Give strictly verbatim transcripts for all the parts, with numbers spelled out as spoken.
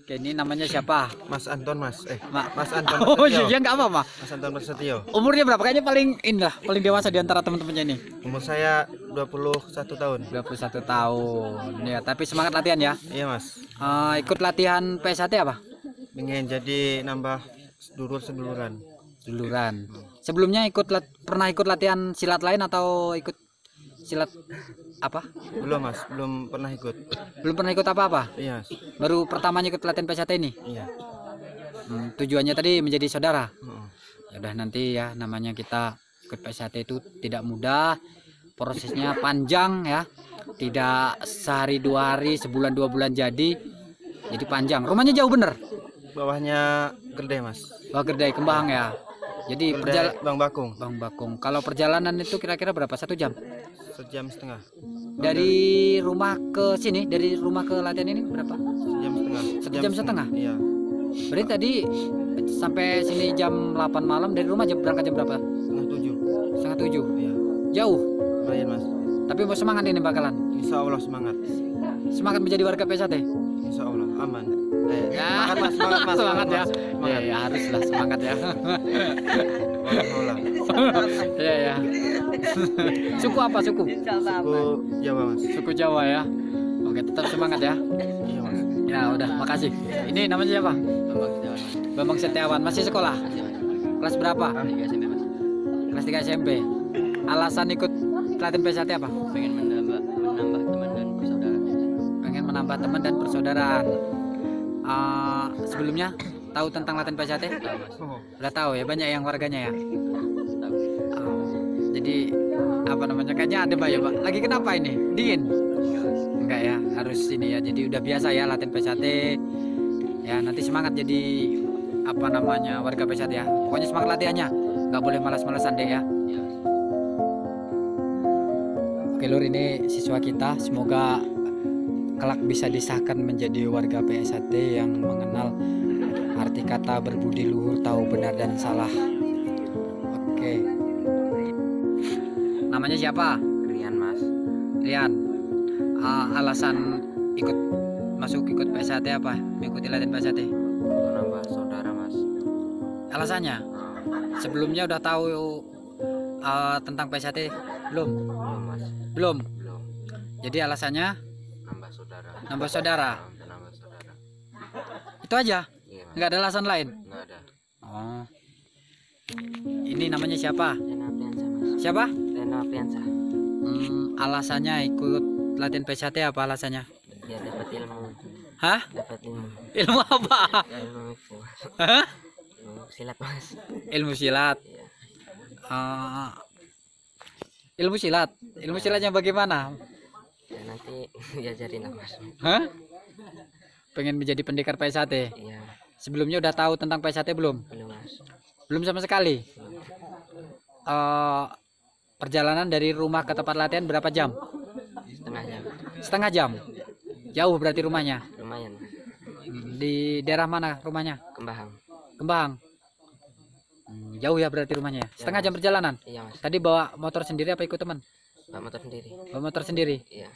Oke, ini namanya siapa? Mas Anton Mas. Eh, Ma Mas Anton Oh Prasetyo. iya nggak apa-apa. Mas Anton Prasetyo. Umurnya berapa? Kayaknya paling inilah, paling dewasa di antara teman-temannya ini. Umur saya dua puluh satu tahun. dua puluh satu tahun. Ya, tapi semangat latihan ya. Iya Mas. Eh, ikut latihan P S A T apa? Pengen jadi nambah dulur seduluran. Duluran. Sebelumnya ikut lat- pernah ikut latihan silat lain atau ikut silat apa? Belum Mas, belum pernah ikut. Belum pernah ikut apa-apa. Iya Mas. Baru pertamanya ikut latihan P S A T ini. Iya. Hmm, tujuannya tadi menjadi saudara. Heeh. Ya udah, nanti ya, namanya kita ikut P S A T itu tidak mudah. Prosesnya panjang ya. Tidak sehari dua hari, sebulan dua bulan jadi. Jadi panjang. Rumahnya jauh bener. Bawahnya Gede Mas. Wah, Gerdai Kembang ya. Jadi Gede perjalanan Bang Bakung. Bang Bakung. Kalau perjalanan itu kira-kira berapa? Satu jam? Sejam setengah. Dari rumah ke sini, dari rumah ke latihan ini berapa? Sejam setengah. Satu jam setengah? Iya. Berarti tadi sampai sini jam delapan malam, dari rumah jam berangkat jam berapa? Setengah tujuh. Setengah tujuh. Iya. Jauh. Lumayan Mas. Tapi mau semangat ini bakalan. Insya Allah semangat. Semangat menjadi warga P S A T. Insya Allah aman. Eh, Ya, semangat Mas, semangat Mas. semangat ya. Semangat. Ya, ya haruslah semangat ya. Olah, olah. Ya ya. Suku apa suku? Suku Jawa Mas. Suku Jawa ya. Oke, tetap semangat ya. Iya Mas. Ya udah, makasih. Ini namanya siapa? Bambang Setiawan. Masih sekolah? Kelas berapa? Kelas tiga S M P. Alasan ikut latihan P S A T apa? Pengen menambah menambah teman dan persaudaraan. Pengen menambah teman dan persaudaraan. Eh, sebelumnya tahu tentang latihan P S A T? Udah tahu ya, banyak yang warganya ya. Oh, jadi apa namanya, kayaknya ada mbak ya pak. Lagi kenapa ini? Dingin? Enggak ya, harus ini ya. Jadi udah biasa ya latihan P S A T. Ya nanti semangat jadi apa namanya warga P S A T ya. Pokoknya semangat latihannya. Nggak boleh malas-malasan deh ya. Oke Lur, ini siswa kita, semoga kelak bisa disahkan menjadi warga P S A T yang mengenal arti kata berbudi luhur, tahu benar dan salah. Oke. Namanya siapa? Rian Mas. Rian. Ah, alasan ikut masuk ikut P S A T apa? Mengikuti latihan P S A T. Menambah saudara Mas. Alasannya? Sebelumnya udah tahu ah, tentang P S A T belum? Belum Mas. Belum. Belum. Jadi alasannya Nambah saudara. nambah saudara. Nambah saudara. Itu aja. Iya Mas. Nggak ada alasan lain. Enggak ada. Oh. Ini namanya siapa? Rena Apriansa Mas. Siapa? Rena Apriansa. Hmm, alasannya ikut latihan P S A T apa alasannya? Biar dapat ilmu. Hah? Dapat ilmu. Ilmu apa? Ilmu itu Mas. Hah? Ilmu silat Mas. Ilmu silat. Iya. Ah, ilmu silat. Ilmu silatnya bagaimana? Ya nanti diajarin lah Mas. Hah? Pengen menjadi pendekar P S A T. Iya. Sebelumnya udah tahu tentang P S A T belum? Belum Mas. Belum sama sekali. Belum. Eh, perjalanan dari rumah ke tempat latihan berapa jam? Setengah jam. Setengah jam. Jauh berarti rumahnya. Lumayan Mas. Di daerah mana rumahnya? Kembang. Kembang. Hmm, jauh ya berarti rumahnya. ya? Setengah jam perjalanan. Iya Mas. Tadi bawa motor sendiri apa ikut teman? Bawa motor sendiri. Bawa motor sendiri. Iya.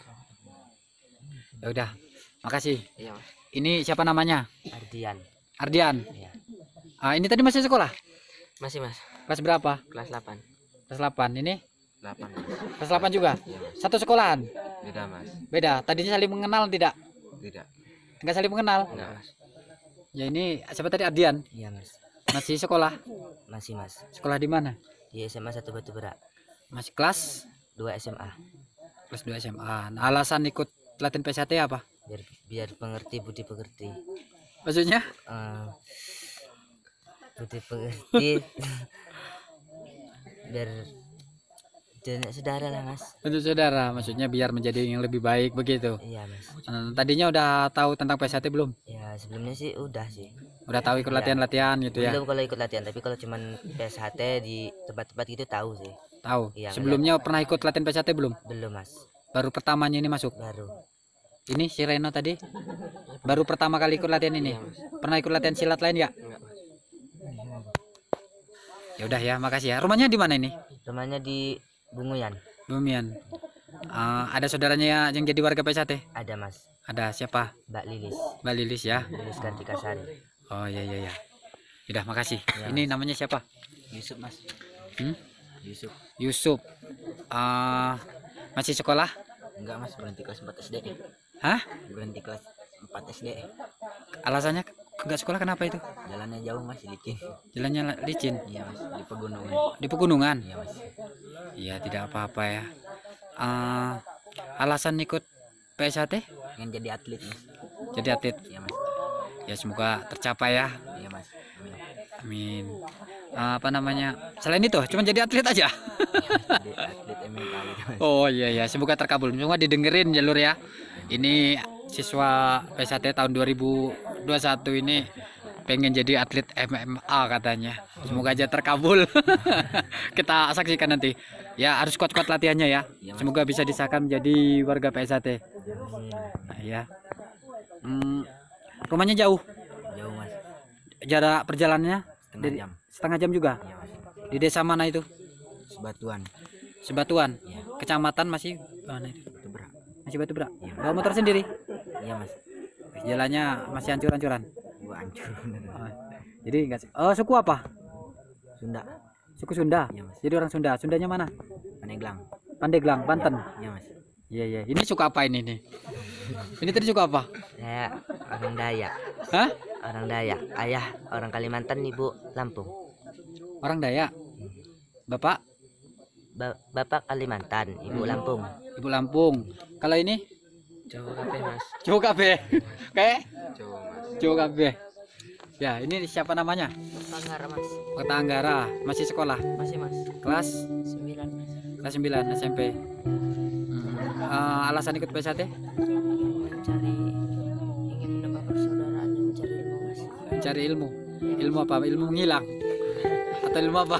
Ya udah. Makasih. Iya Mas. Ini siapa namanya? Ardian. Ardian. Iya. Ah, ini tadi masih sekolah. Masih Mas. Kelas berapa? Kelas delapan. Kelas delapan. Ini delapan. kelas delapan juga. Iya Mas. Satu sekolahan. Beda Mas. Beda. Tadinya saling mengenal tidak? Tidak. Enggak saling mengenal. Enggak Mas. Ya ini siapa tadi, Ardian? Iya Mas. Masih sekolah. Masih Mas. Sekolah di mana? Di S M A satu Batu Berak. Masih kelas Dua S M A. kelas dua S M A. Nah, alasan ikut latihan P S A T apa? Biar biar pengerti budi pekerti. Maksudnya? Eh, budi pekerti. Biar jadi saudara lah Mas. Untuk saudara, maksudnya biar menjadi yang lebih baik begitu. Iya Mas. Nah, tadinya udah tahu tentang P S A T belum? Ya sebelumnya sih udah sih. Udah tahu ikut Iya. latihan-latihan gitu ya? Belum kalau ikut latihan, tapi kalau cuman P S H T di tempat-tempat gitu tahu sih. Tahu. Iya, Sebelumnya pernah ikut latihan P S A T belum? Belum Mas. Baru pertamanya ini masuk. Baru. Ini si Reno tadi baru pertama kali ikut latihan ini. Iya, Mas. Pernah ikut latihan silat lain ya? Enggak Mas. Ya udah ya, makasih ya. Rumahnya di mana ini? Rumahnya di Bunguyan. Bumian. Ah, ada saudaranya yang jadi warga P S A T? Ada Mas. Ada siapa? Mbak Lilis, Mbak Lilis ya. Lilis Kartika Sari. Oh iya iya ya. Udah makasih. Ya, Ini namanya siapa? Yusuf mas. Hmm? Yusuf. Yusuf. Ah, masih sekolah? Enggak mas, berhenti kelas empat S D. Hah? Berhenti kelas empat S D. Alasannya nggak sekolah kenapa itu? Jalannya jauh mas, licin. Jalannya licin. Iya mas, di pegunungan. Di pegunungan. Iya mas. Iya tidak apa-apa ya. Ah, alasan ikut P S H T? Ingin jadi atlet mas. Jadi atlet. Iya mas. Ya semoga tercapai ya. Iya mas. Amin. Amin. Ah, apa namanya? Selain itu, cuma jadi atlet aja. Jadi atlet M M A gitu mas. Oh iya ya, semoga terkabul. Semua didengerin jalur ya. Ini siswa P S H T tahun dua ribu dua puluh satu ini pengen jadi atlet M M A katanya. Semoga aja terkabul. Kita saksikan nanti. Ya harus kuat-kuat latihannya ya. Semoga bisa disahkan menjadi warga P S H T. Nah, ya. Hmm, rumahnya jauh. Jauh mas. Jarak perjalanannya Setengah dari jam. setengah jam juga. Iya mas. Di desa mana itu? Sebatuan. Sebatuan. Iya. Kecamatan masih mana itu? Itu berat. Masih Batu Berak. Iya. Bawa motor sendiri. Iya mas. Jalannya masih hancur-hancuran. Gua hancur. Oh, jadi enggak sih. Oh, suku apa? Sunda. Suku Sunda. Iya mas. Jadi orang Sunda. Sundanya mana? Paneglang. Pandeglang, Banten. Iya mas. Iya, iya. Ini suku apa ini nih? Ini tadi suku apa? Saya orang Dayak. Hah? Orang Dayak. Ayah orang Kalimantan, ibu Lampung. Orang Dayak. Bapak? Ba- Bapak Kalimantan, ibu Lampung. Ibu Lampung. Kalau ini? Jawa Kape mas. Jawa Kabe. Kayak? Jawa mas. Jawa Kabe. Ya, ini siapa namanya? Tanggara mas. Kota Anggara. Masih sekolah. Masih mas. Kelas Sembilan mas. kelas sembilan S M P. Hmm. Eh, alasan ikut P S H T? Mencari, ingin menambah persaudaraan dan mencari ilmu mas. Cari ilmu. Ilmu apa? Ilmu menghilang. Atau ilmu apa?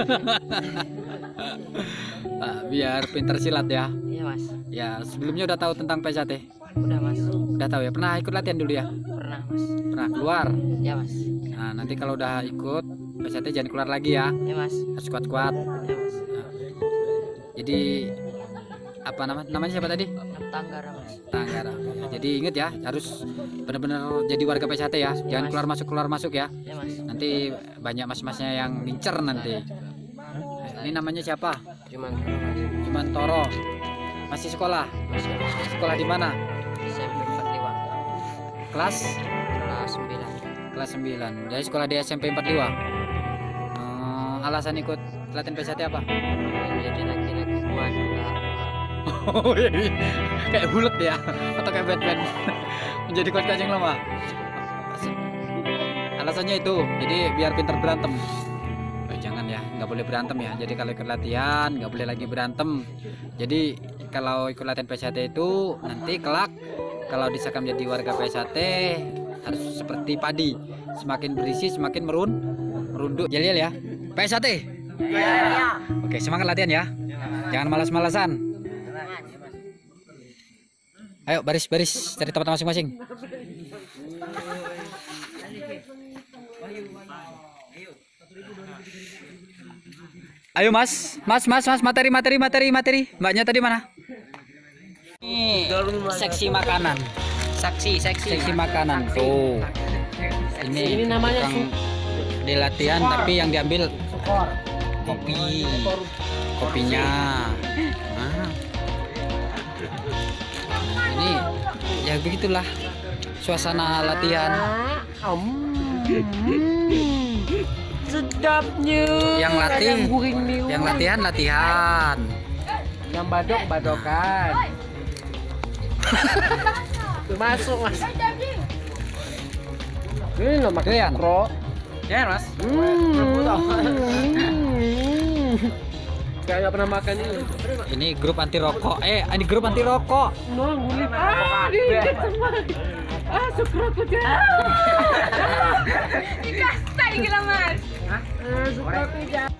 Ah, biar pintar silat ya. Iya mas. Ya, sebelumnya udah tahu tentang P S H T? Udah mas. Udah tahu ya? Pernah ikut latihan dulu ya? Pernah mas. Pernah keluar. Ya mas. Nah, nanti kalau udah ikut P S H T jangan keluar lagi ya. Ya mas. Harus kuat-kuat. Ya mas. Jadi apa nama namanya siapa tadi? Tanggara mas. Tanggara. Jadi inget ya, harus benar-benar jadi warga P S H T ya. Jangan Mas. keluar masuk keluar masuk ya. Ya mas. Nanti banyak mas-masnya yang ngincer nanti. Ini namanya siapa? Cuman Cuman Toro. Masih sekolah. masih Sekolah di mana? S M P empat lima Kelas kelas sembilan. kelas sembilan. Jadi sekolah di S M P empat puluh lima. Eh, alasan ikut latihan P S H T apa? Jadi laki-laki kuat. Oh, iya. Kayak bulat ya atau kayak Batman menjadi kuat kacang lama. Alasannya itu jadi biar pintar berantem. Oh, jangan ya, nggak boleh berantem ya. Jadi kalau ikut latihan nggak boleh lagi berantem. Jadi kalau ikut latihan P S H T itu nanti kelak kalau disahkan menjadi warga P S H T harus seperti padi, semakin berisi semakin merun merunduk. Jalil ya, P S H T. Iya. Oke, semangat latihan ya. Jangan malas-malasan. Ayo baris-baris dari tempat masing-masing. Ayo mas, mas, mas, mas, materi, materi, materi, materi. Mbaknya tadi mana? Ini seksi makanan. Saksi, saksi. Seksi makanan tuh. Ini, ini namanya di latihan tapi yang diambil kopi, kopinya. Nah. Ini ya begitulah suasana latihan. Sedapnya. Yang latih, yang latihan latihan. Yang badok badokan. Masuk mas. Ini nama Doyan. kro. Ya mas. Kayak nggak pernah makan ini. Ini grup anti rokok. Eh, ini grup anti rokok. No, ngulik. Ah, diikat semua. Ah, sukraku jangan. Dikasih gila mas. Ah, sukraku jangan.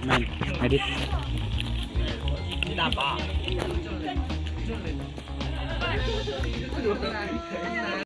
main edit.